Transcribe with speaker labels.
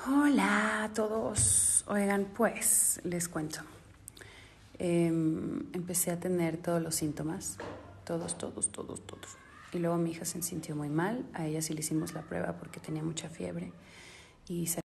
Speaker 1: Hola a todos. Oigan, pues les cuento. Empecé a tener todos los síntomas, todos. Y luego mi hija se sintió muy mal. A ella sí le hicimos la prueba porque tenía mucha fiebre y